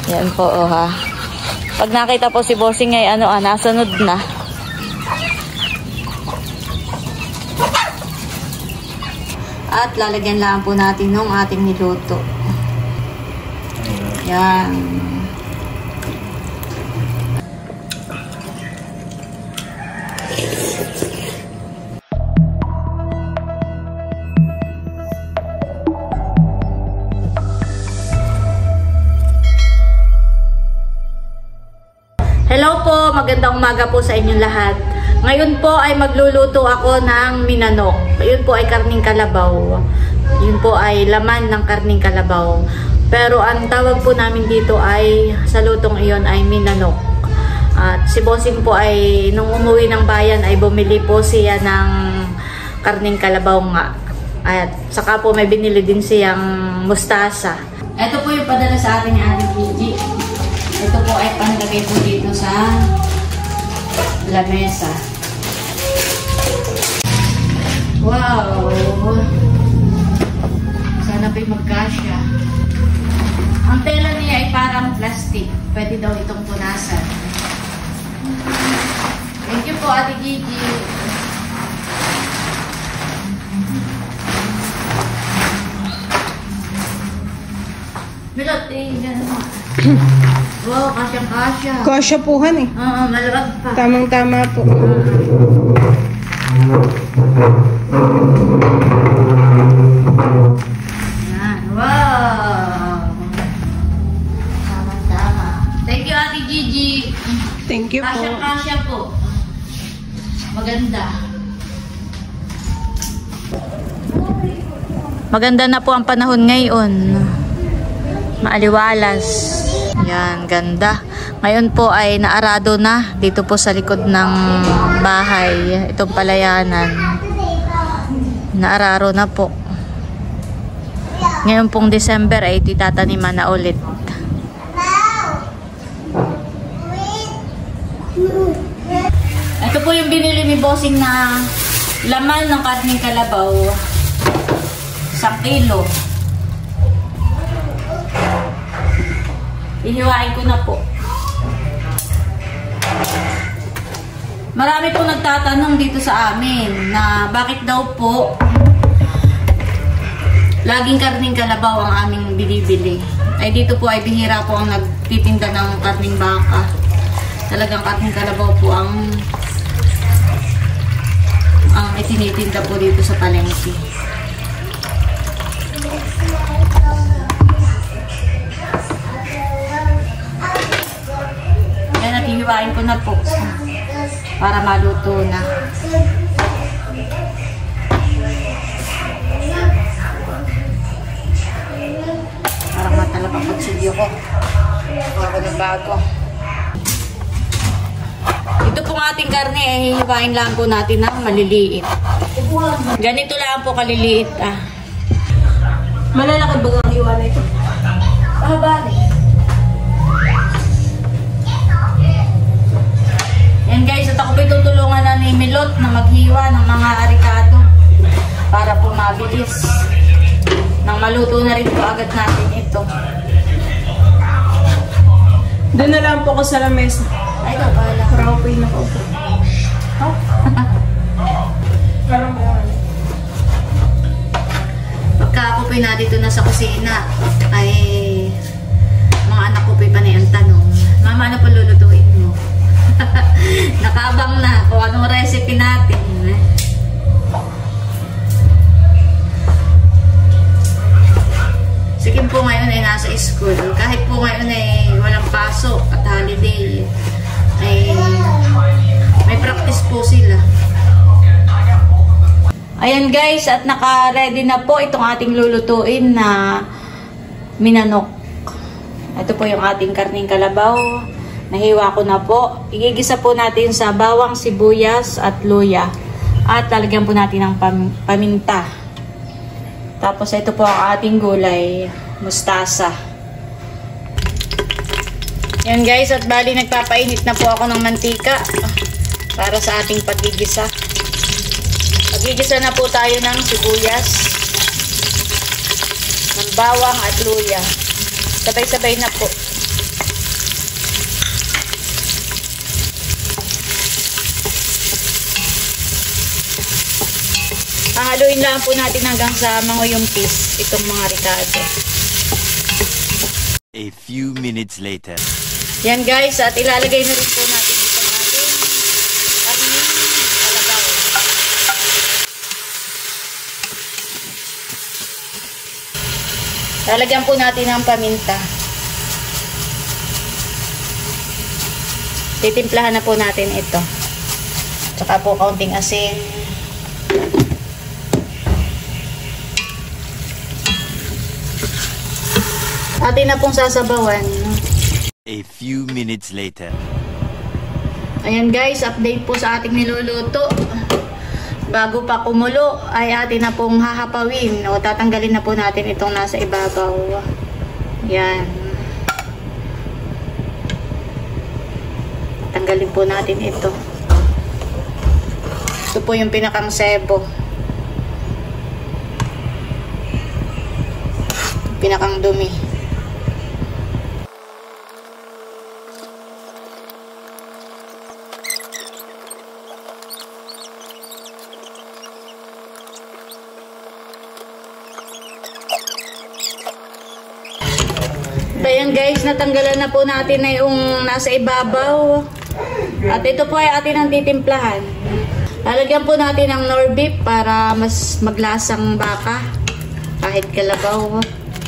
Yan po, oh ha. Pag nakita po si bossing ay nasunod na. At lalagyan lang po natin ng ating niluto. Yan. Hello po, magandang umaga po sa inyong lahat. Ngayon po ay magluluto ako ng minanok. Yun po ay karning kalabaw. Yun po ay laman ng karning kalabaw. Pero ang tawag po namin dito ay sa lutong iyon ay minanok. At si bossing po ay nung umuwi ng bayan ay bumili po siya ng karning kalabaw nga. At saka po may binili din siyang mustasa. Ito po yung padala sa ating Gigi. Ito po ay panlagay po dito sa lamesa. Wow! Sana po'y magkasya. Ang tela niya ay parang plastic. Pwede daw itong punasan. Thank you po, Ate Gigi. Milot, gano'n. Wow, kasyang-kasya. Kasya puhan eh. Oo, malawag pa. Tamang-tama po. Yan, wow. Tama-tama. Thank you, Ate Gigi. Thank you po. Kasyang-kasya po. Maganda. Maganda na po ang panahon ngayon. Maaliwalas. Yan, ganda. Ngayon po ay naarado na dito po sa likod ng bahay. Itong palayanan. Naararo na po. Ngayon pong December ay titataniman na ulit. Ito po yung binili ni bossing na laman ng karning kalabaw. 1 kilo. Ihiwain ko na po. Marami po nagtatanong dito sa amin na bakit daw po laging karning kalabaw ang aming binibili. Ay dito po ay bihira po ang nagtitinda ng karning baka. Talagang karning kalabaw po ang itinitinda po dito sa palengke. Hiwain ko na po para maluto na. Parang matalap ang pagsilyo ko. Bago ng bago. Ito pong ating karne ay hiwain lang po natin ng maliliit. Ganito lang po kaliliit. Malalaki ba ang hiwa na ito? Bali. Yan guys, at ako po tutulungan na ni Milot na maghiwa ng mga arikado para po mabilis. Nang maluto na rin po agad natin ito. Doon na lang po ako sa lamesa. Ay, ikaw pala. Para ko po yung nakaupo. Oh? Parang yan. Pagka ako po nandito na sa kusina, ay mga anak ko po panay ang tanong, Mama, ano po lulutuin mo? Nakaabang na kung anong recipe natin. Sige po ngayon ay nasa school. Kahit po ngayon ay walang pasok at holiday, ay may practice po sila. Ayan guys, at naka-ready na po itong ating lulutuin na minanok. Ito po yung ating karning kalabaw. Nahiwa ko na po. Igigisa po natin sa bawang, sibuyas at luya. At lalagyan po natin ng paminta. Tapos ito po ang ating gulay, mustasa. Yan guys, at bali nagpapainit na po ako ng mantika para sa ating paggigisa. Paggigisa na po tayo ng sibuyas, ng bawang at luya. Sabay-sabay na po. Hahaluin lang po natin hanggang sa manguyumpis itong mga ricado. A few minutes later. Yan guys, at ilalagay na rin po natin itong ating karning kalabaw. Lalagyan po natin ng paminta. Titimplahan na po natin ito. Tsaka po kaunting asin. Atin na pong sasabawan. A few minutes later. Ayan guys, update po sa ating niluluto. Bago pa kumulo ay atin na pong hahapawin o tatanggalin na po natin itong nasa ibabaw. Yan. Tanggalin po natin ito. Ito po yung pinakang sebo. Pinakang dumi. Ayan guys, natanggalan na po natin na yung nasa ibabaw. At ito po ay atin ang titimplahan. Lalagyan po natin ng nor beef para mas maglasang baka. Kahit kalabaw.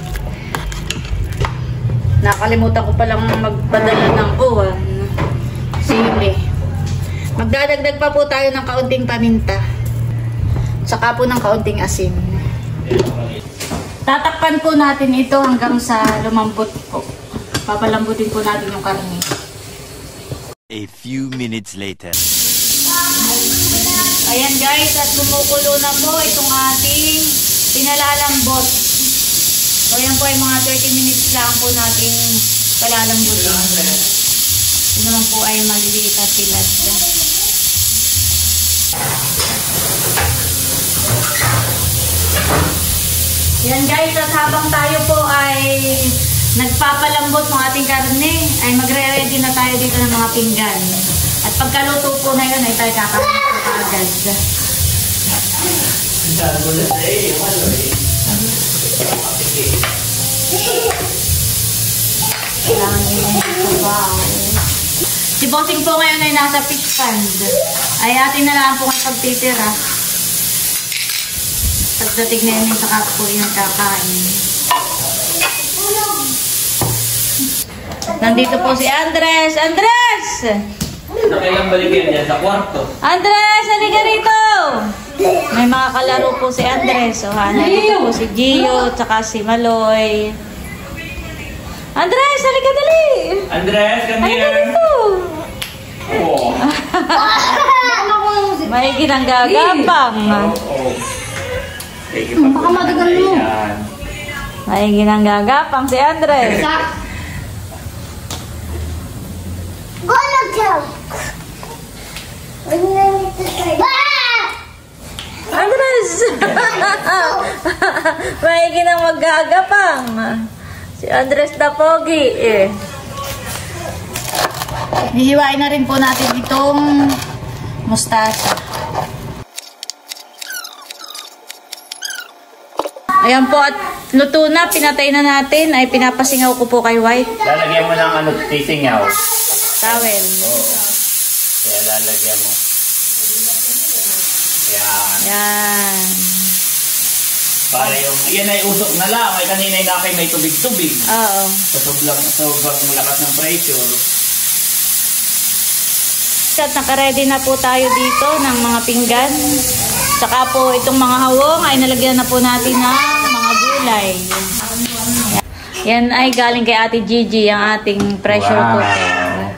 Nakalimutan ko palang magpadala ng uwan. Sili. Magdadagdag pa po tayo ng kaunting paminta. Saka po ng kaunting asin. Tatakpan po natin ito hanggang sa lumambot po. Papalambutin po natin yung karne. A few minutes later. Ayan guys, at kumukulo na po itong ating pinalalambot. So yan po ay mga 30 minutes lang po natin palalambutin. Ito naman po ay maliliit at tilad. Yan guys, at habang tayo po ay nagpapalambot ng ating karne, ay magre-ready na tayo dito ng mga pinggan. At pagkaluto po na yun, ay tayo kakain po agad. Kailangan nyo yung sabaw. Si Bossing po ngayon ay nasa fish pond. Ay atin na lang po ang pagtitira. Pagdating na yun, saka po yung kakain. Nandito po si Andres! Andres! Nakailang balikin yan sa kwarto. Andres! Halika rito! May mga kalaro po si Andres. So, nandito po si Gio, tsaka si Maloy. Andres! Halika dali! Andres, come Halika here. dito! Oh. May ginanggagapang. Oh. Baka madagal mo. May ginanggagapang si Andres. Andres! May ginang maggagapang. Si Andres na pogi eh. Hihiwain na rin po natin itong mustasa. Ayan po, at luto na, pinatay na natin, ay pinapasingaw ko po kay White. Lalagyan mo ng ano, tisingaw. Towel. Oo. Kaya lalagyan mo. Yan. Yan. Para yung, yan ay usok na lang. Ay kanina yung nakay may tubig-tubig. Oo. Sa sobrang lakas ng pressure. At nakaredy na po tayo dito ng mga pinggan. Tsaka po itong mga hawong ay nalagyan na po natin ng mga gulay. Yan ay galing kay Ate Gigi, ang ating pressure cooker.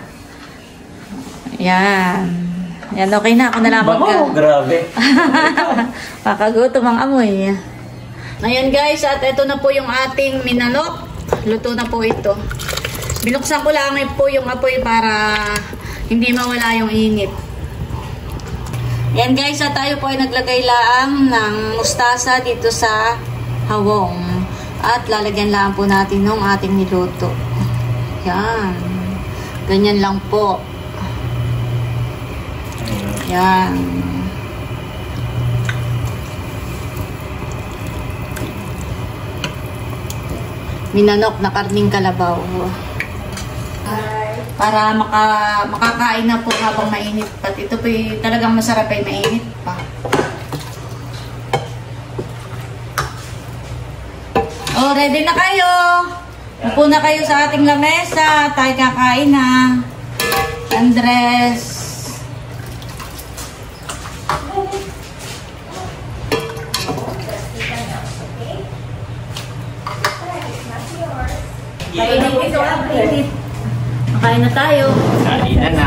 Yan. Yan, okay na. Ako na lang Bako, grabe. Pakagutom ang amoy. Ayan guys, at ito na po yung ating minanok. Luto na po ito. Binuksan ko lang po yung apoy para hindi mawala yung init. Yan guys, at tayo po ay naglagay lang ng mustasa dito sa hawong. At lalagyan lang po natin ng ating niluto. Yan. Ganyan lang po. Yan. minanok na karning kalabaw. Para makakain na po habang mainit. At ito po talagang masarap ay mainit pa. Oh, ready na kayo. Upo na kayo sa ating lamesa. Tayo kakain na. Andres. Kainin ito. Makain na tayo. Kain na.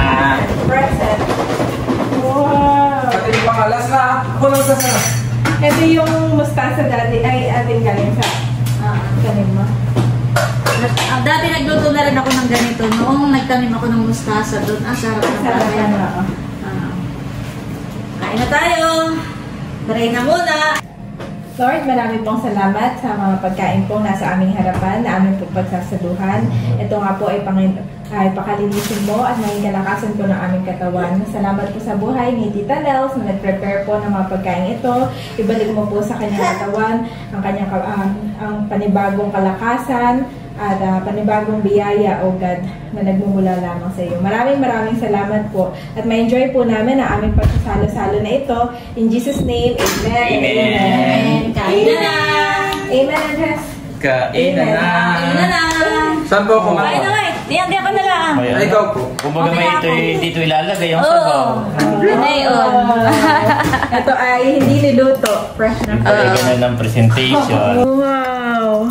Wow! Pati yung pangalas na. Ako lang sasarap. Ito yung mustasa dati ay ating galing sa kanin mo. Dati nagluto na rin ako ng ganito. Noong nagtanim ako ng mustasa doon. Sarap na Sarap talaga. na, oo. Kain na tayo. Try na muna. Lord, marami pong salamat sa mga pagkain pong nasa aming harapan na aming pong pagsasaluhan. Ito nga po ay pakalinisin mo at maging kalakasan po ng aming katawan. Salamat po sa buhay ni Tita Nels na nag-prepare po ng mga pagkain ito. Ibalik mo po sa kanyang katawan ang panibagong kalakasan at panibagong biyaya, O God, na nagmumula lamang sa iyo. Maraming salamat po. At ma-enjoy po namin ang aming pagsasalo-salo na ito. In Jesus' name, Amen. Amen. Kain na na. Amen, Andres. Kain na na. Kain na na. Saan po ako Kain na nga eh. Diyan ka na lang. Ay, ikaw po. Kumbaga may dito ilalagay yung Oo. sabaw. Ngayon. Ito ay hindi niluto. Fresh na. Ay, ganun ang presentation. Wow!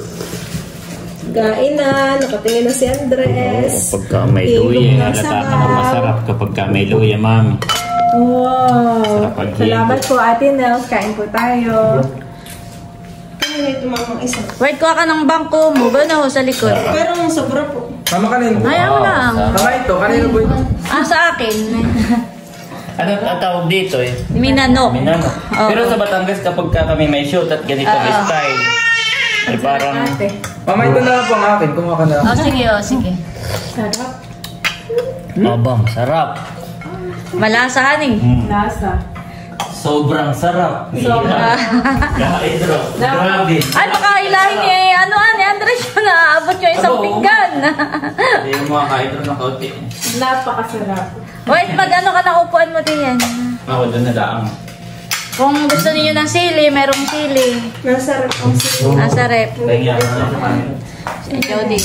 Kain na. Nakatingin na si Andres. Pagka may luya, halata ka na masarap kapag may luya, mami. Wow! Sarap ang Salamat po, Ate Nels. Kain po tayo. Kaya ito mamang isa. Wait, kuha ka ng bangko mo. Ba sa likod? Pero ang sobra po. Mama, kanino po? Ayaw lang. Mama, ito. Kanino po ito? Sa akin. Ano ang tawag dito eh? Minanok. Minano. Oo. Pero sa Batangas kapag kami may shoot at ganito may style, ay parang Ate. Mama, ito na lang po ang akin. Kumuha ka na. Sige. Sarap. mabang, sarap. Malasahan eh. Lasa. Sobrang sarap. Sobra. Kahidro. Grabe. Ay, baka hilahin eh. Ni Andres yun na abot yung isang Oo. pinggan. Hindi yung mga kahidro na kaunti. Napakasarap. Wait, mag-ano ka na upuan mo din yan. Ako doon na lang. Kung gusto niyo ng sili, merong sili. Masarap ang sili. Nasa rep. Kaya na sa kanila. Ikaw din.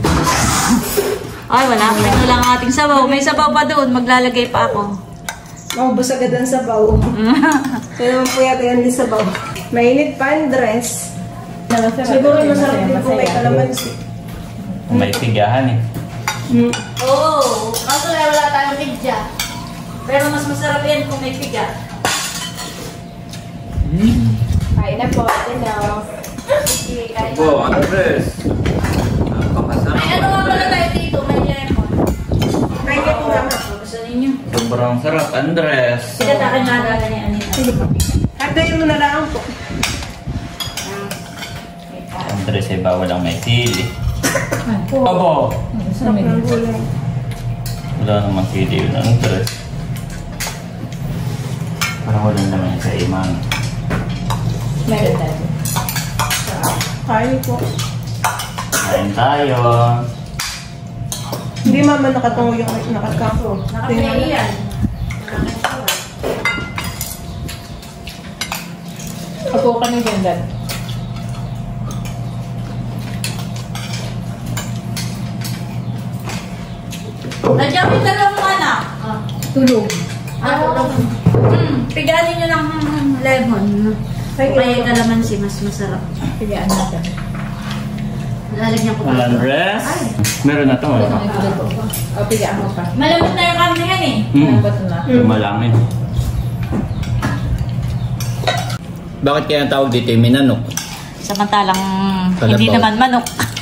Ay, wala. Ito lang ang ating sabaw. May sabaw pa doon. Maglalagay pa ako. Maubos agad ang sabaw. Kaya naman po yata yan din sabaw. Mainit pa ang dress. Siguro masarap din kung may kalamansi. May tigahan eh. Oo. Kaso wala tayong pigya. Pero mas masarap yan kung may pigya. Kain na po. Ito. Sige, kain na. Po, Andres. Napakasarap. May ano nga pala tayo dito? May lemon. Try ko nga. Gusto ninyo? Sobrang sarap, Andres. Sige, takin na agad ni Anita. Hatayin mo na lang po. Andres ay bawal ang may sili. Abo! Sarap ng gulay. Wala namang sili yun, Andres. Parang wala naman yung sa iman. Meron tayo. Kain po. Kain tayo. Hindi mama nakatungo yung nakakako. Nakapili yan. Ako ka na ganda. Nandiyan may dalawang anak. Tulog. Piganin nyo ng lemon. Kaya kalamansi, mas masarap. Pigaan natin. Lalagyan ko Wala, Andres. Meron na ito, wala na. O, pigaan mo pa. Malamot na yung karne yan eh. Lambot na. Lumalangin. Bakit kaya ang tawag dito yung minanok? Samantalang Kalabaw. hindi naman manok.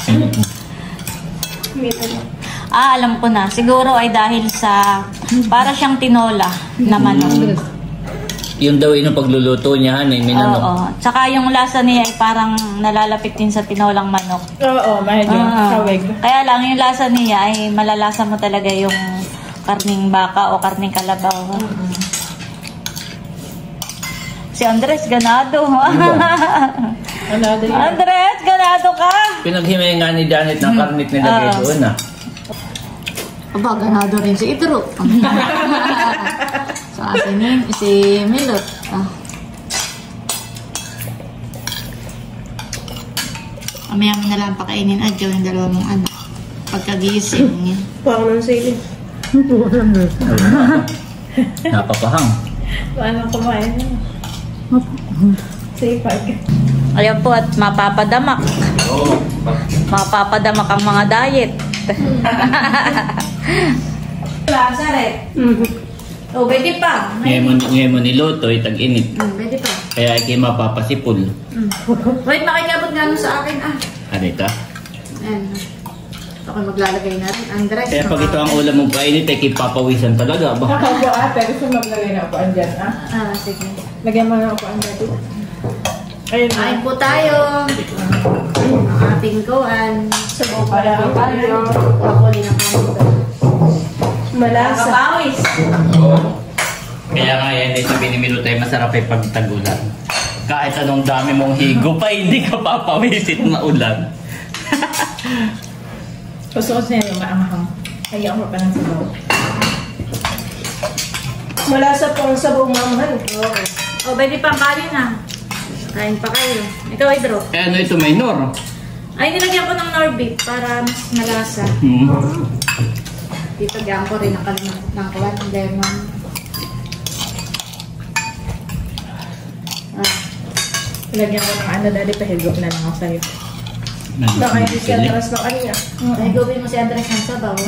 Alam ko na. Siguro ay dahil sa para siyang tinola na manok. Yung daw yung pagluluto niya, minanok. Oo. Tsaka yung lasa niya ay parang nalalapit din sa tinolang manok. Oo, medyo kawig. Kaya lang yung lasa niya ay malalasa mo talaga yung karning baka o karning kalabaw. Si Andres ganado. Andres, ganado ka? Pinaghimay nga ni Janet ng karnit nilagay doon ah. Aba, ganado rin si Idro. Sa atin yun, si Milot. Mamaya mo na lang pakainin at yung dalawa mong anak. Pagkagising. Parang ng sili. Napapahang. Paano kumain niya? Say pag. Ayan po at mapapadamak. Oo. Mapapadamak ang mga diet. Lazare. Oh, pwede pa. Ngayon mo niluto, tag-init. Pwede pa. Kaya ay kayo mapapasipol. Wait, makikabot nga nun sa akin. Ano ito? Ayan. Ako maglalagay na rin. Andres. Kaya pag ito ang ulam mong kainit, ay kipapawisan talaga ba? Ako ate, gusto maglagay na upuan dyan, ah? Sige. Lagyan mo na upuan dyan. Ayun na. Kain po tayo. Ang ating kuan. Sabaw para tayo. Pakuli na po ito. Malasa. Kapawis. Kaya nga yan, sabi ni Milo tayo, masarap ay pagtagulan. Kahit anong dami mong higo pa, hindi ka papawisit na ulan. Gusto ko siya yung maanghang. Kaya ako pa ng sabaw. Malasa po ang sabaw mamahal. O, pwede pang kanin na. Kain pa kayo. Ikaw, Idro. Eh ano ito, minor? Ay, nilagyan ko ng Norbit para mas malasa. Dito, gyan ko rin ang kalimang ng kuwan. Lemon. Lagyan ko ng ano dali, pahigop na lang ako sa'yo. Baka hindi siya taras na kanina. Ay, gawin mo si Andres ng sabaw.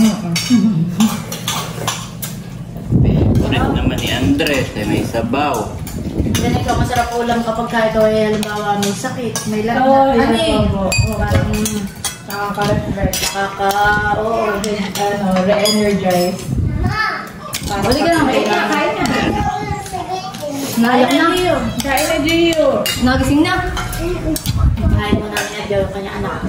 Favorite naman ni Andres, ay may sabaw. Ganito, masarap ulam kapag kahit o ay halimbawa may sakit, may lagnat. Oo, Ano yun po. Parang Nakaka-refresh. oo, ganyan. Re-energize. Huli ka lang, kain na. Nayak na. Kain na, Gio. Nagising na. Kain mo na niya, Joe, kanya anak.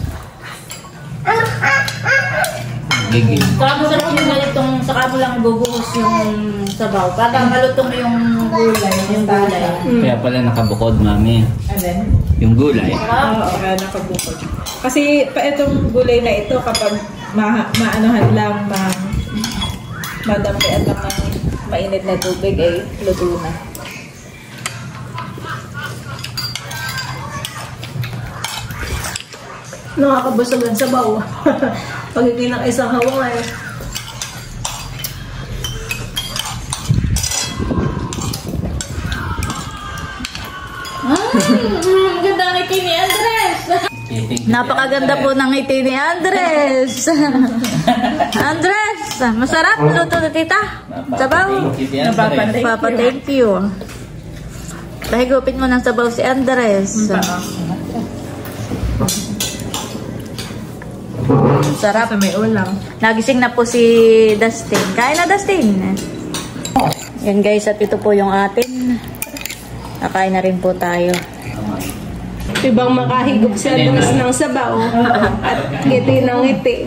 Gigil. Saka masarap yung ganitong, saka mo lang ibubuhos yung sabaw. Para malutong yung gulay. Yung gulay. Kaya pala nakabukod, mami. Alin? Yung gulay. Oo, nakabukod. Kasi pa itong gulay na ito kapag maanohan lang, madampian lang ng mainit na tubig ay luto na. Nakakabusog ang sabaw. Pag hindi ng isang hawang ay Ang ganda ng ngiti ni Andres. Napakaganda po ng ngiti ni Andres. Andres, masarap luto na tita. Sabaw. Papa, thank you. Pahigupin mo ng sabaw si Andres. Sarap. sa may ulam. Nagising na po si Dustin. Kain na, Dustin. Yan guys, at ito po yung atin. Nakain na rin po tayo. Ibang makahigop sa lumas ng sabaw at ngiti ng ngiti.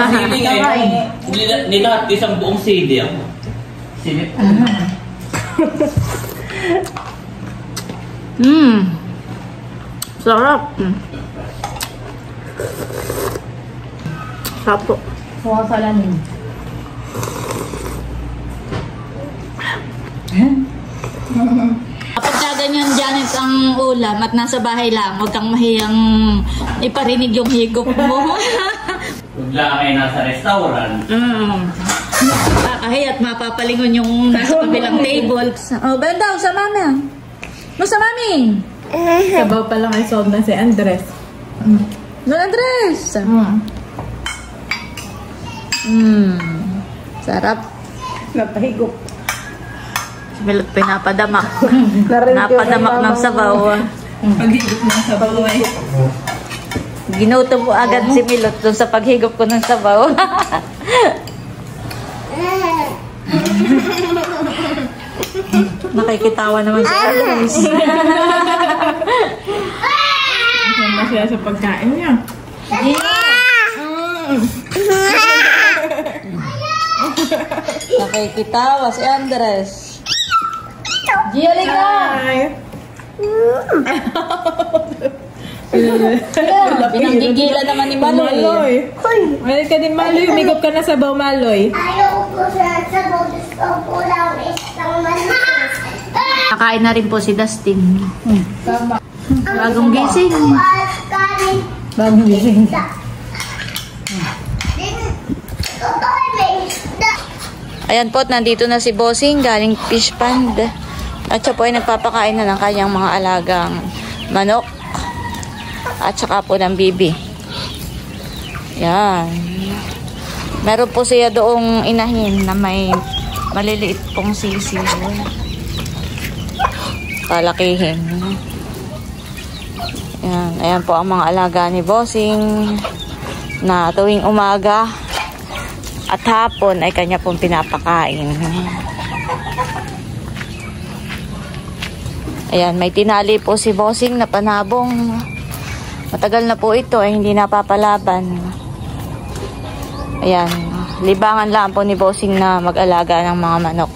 Nilahat isang buong CD ah. Sinip. Sarap. Sarap po. Suwasalanin. Kapag ka ganyan, Janet, ang ulam at nasa bahay lang, huwag kang mahiyang iparinig yung higop mo. Huwag lang kayo nasa restaurant. Nakakahiya at mapapalingon yung nasa kabilang table. Oh, ganda, sa mami. No, sa mami. Sabaw pa lang ay solve na si Andres. No, Andres. Sarap. Napahigop. Milot pinapadamak. Napadamak ng sabaw. Paghigop ng sabaw ay. Ginuto po agad si Milot dun sa paghigop ko ng sabaw. Nakikitawa naman si Alice. Ano siya sa pagkain niya? Nakikitawa si Andres. Gio, liga! Ay. Pinanggigilan naman ni Maloy. Maloy. Malit ka din, Maloy. Umigop ka na sa baw, Maloy. Ayaw ko sa gusto ko lang isang manas. Nakain na rin po si Dustin. Bagong gising. Bagong gising. Ayan po, nandito na si Bossing galing fish pond. At siya po ay nagpapakain na ng kanyang mga alagang manok. At saka po ng bibi. Yan. Meron po siya doong inahin na may maliliit pong sisiw. Palakihin. Yan. Ayan po ang mga alaga ni Bossing na tuwing umaga at hapon ay kanya pong pinapakain. Ayan, may tinali po si Bossing na panabong. Matagal na po ito ay hindi napapalaban. Ayan, libangan lang po ni Bossing na mag-alaga ng mga manok.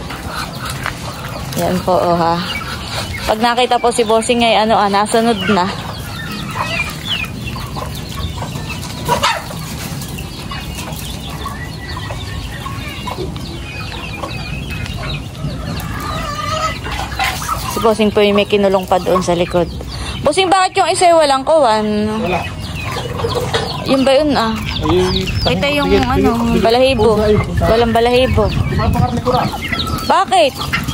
Ayan po, oh ha. Pag nakita po si Bossing ay nasunod na. Si Bossing po yung may kinulong pa doon sa likod. Bossing, bakit yung isa walang kuwan? Wala. Yung ba yun Kita yung balahibo. Walang balahibo. Bakit?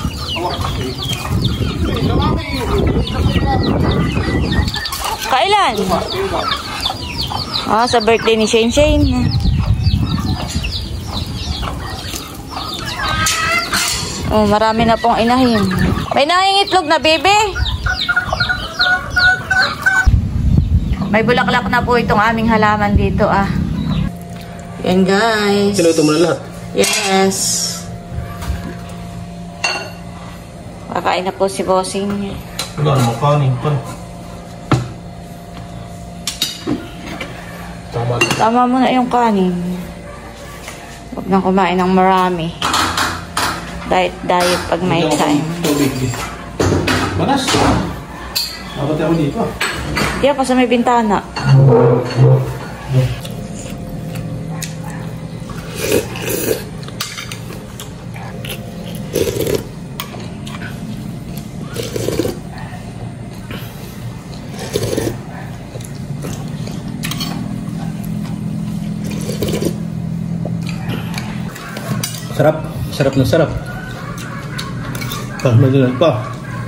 Kailan? Sa birthday ni Shane Shane. Oh, marami na pong inahin. May nangingitlog na, bebe. May bulaklak na po itong aming halaman dito, Yan, guys. Kinuto mo na lahat? Yes. Kakain na po si Bossing. Wala naman kanin. Tama mo na yung kanin. Huwag nang kumain ng marami. Diet pag may time. Manas. Dapat ako dito. Diyan pa sa may bintana. Sarap. Sarap na sarap. Madulan pa.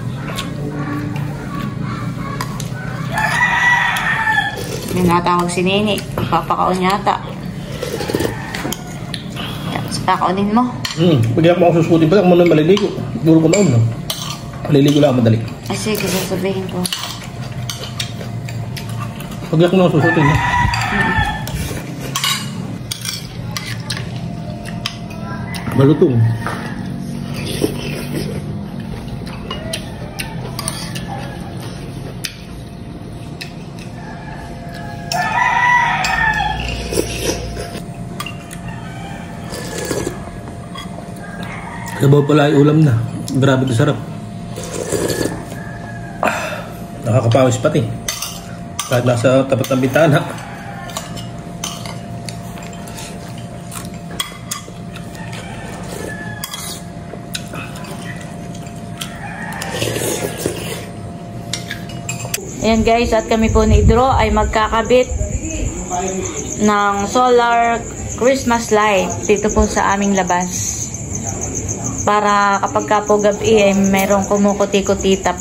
Yung natawag si Nini. Papakaon yata. Yan, kakaunin mo. Pag ako susutin pa lang muna maliligo. Duro ko maun. Maliligo lang madali. Ay, sige, sasabihin ko. Pag ako na susutin. Malutong. Sabaw pala ay ulam na. Grabe ito sarap. Nakakapawis pati. Kahit nasa tapat ng bintana. Ayan guys, at kami po ni Idro ay magkakabit ng solar Christmas light dito po sa aming labas. Para kapag ka po gabi ay merong kumukuti-kutitap.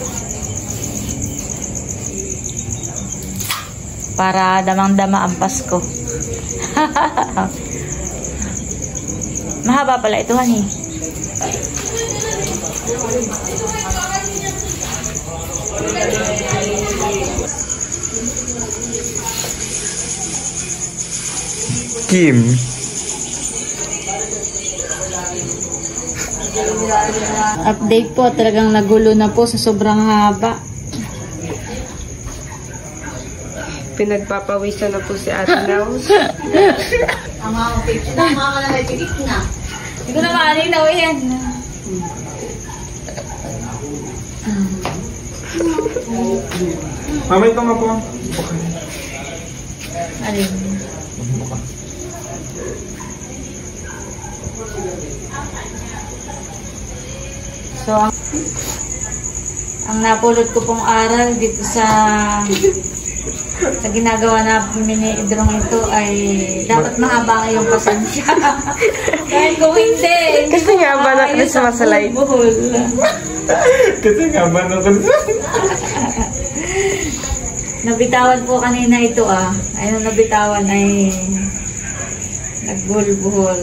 Para damang-dama ang Pasko. Mahaba pala ito, honey. Kim. Update po, talagang nagulo na po sa sobrang haba. Pinagpapawisan na po si Ate Rose. Ang mga picture na, mga kalangay pitik na. Hindi ko na makalinaw yan. Mama, ito nga po. Alin? So, ang napulot ko pong aral dito sa ginagawa namin ni Idrong ito ay dapat mahaba ang iyong pasensya. Dahil kung hindi Kasi nga ba na Christmas light? buhol. Kasi nga ba nung Nabitawan po kanina ito Ayun, nabitawan ay nagbuhol-buhol.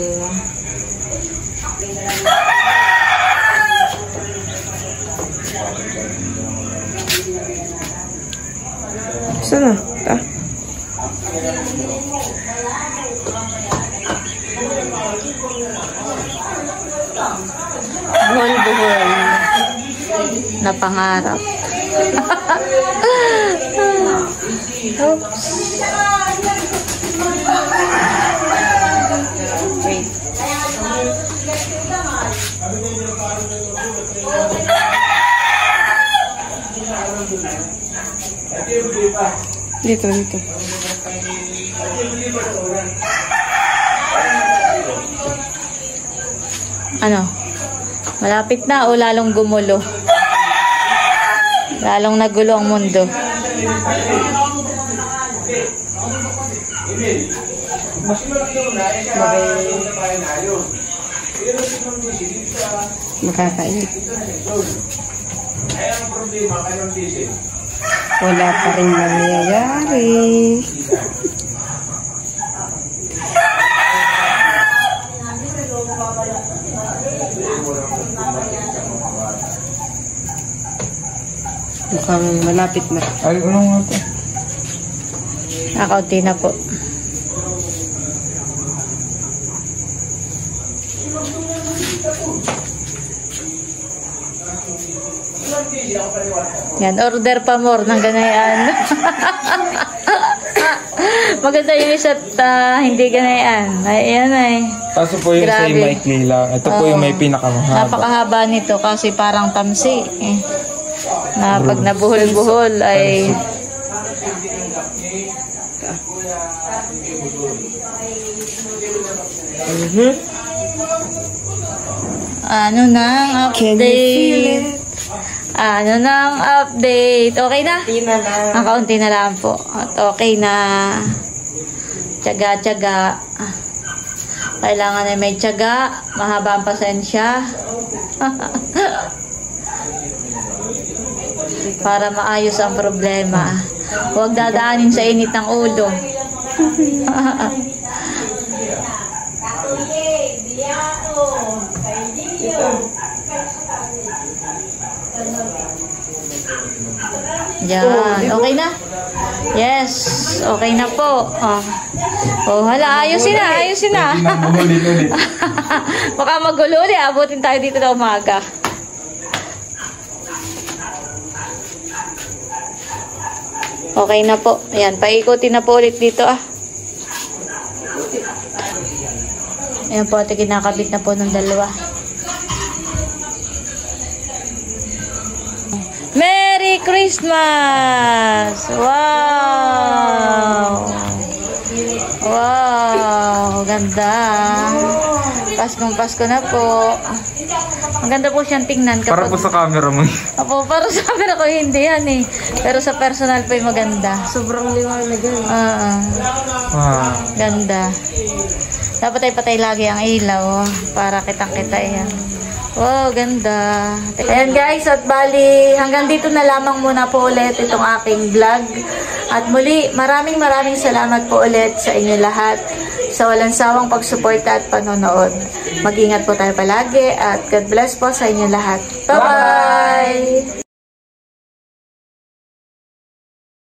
Sana? Ta? Buhol-buhol na pangarap. Oops. Wait. Dito, dito. Ano? Malapit na o lalong gumulo? Lalong nagulo ang mundo. Makakainit. Wala pa rin nangyayari. Mukhang malapit na. Ay, ano nga ito? Nakaunti na po. Yan, order pa more ng ganayan. Maganda yung isa't hindi ganayan. Ayan ay. Kaso po yung sa Grabe. maikli lang. Ito po yung may pinakamahaba. Napakahaba nito kasi parang tamsi. Na pag nabuhol-buhol ay ano nang update? Ano nang update? Okay na? Ang kaunti na lang po. At okay na. Tiyaga-tiyaga. Kailangan ay may tiyaga. Mahaba ang pasensya. Para maayos ang problema. Huwag dadaanin sa init ng ulo. Yan. Okay na? Yes. Okay na po. Oh, hala. Ayusin na. Ayusin na. Baka magulo ulit. Abutin tayo dito na umaga. Okay na po. Ayan. Paikutin na po ulit dito Ayan po. Ito kinakabit na po ng dalawa. Merry Christmas! Wow! Wow! Ganda! Paskong Pasko na po. Ang ganda po siyang tingnan. Para po sa camera mo. Opo, para sa camera ko hindi yan Pero sa personal po yung maganda. Sobrang liwanag yan. Ganda. Dapat ay patay lagi ang ilaw para kitang-kita yan. Wow, ganda. Ayan guys, at bali, hanggang dito na lamang muna po ulit itong aking vlog. At muli, maraming salamat po ulit sa inyo lahat sa walang sawang pagsuporta at panonood. Mag-ingat po tayo palagi at God bless po sa inyo lahat. Bye-bye!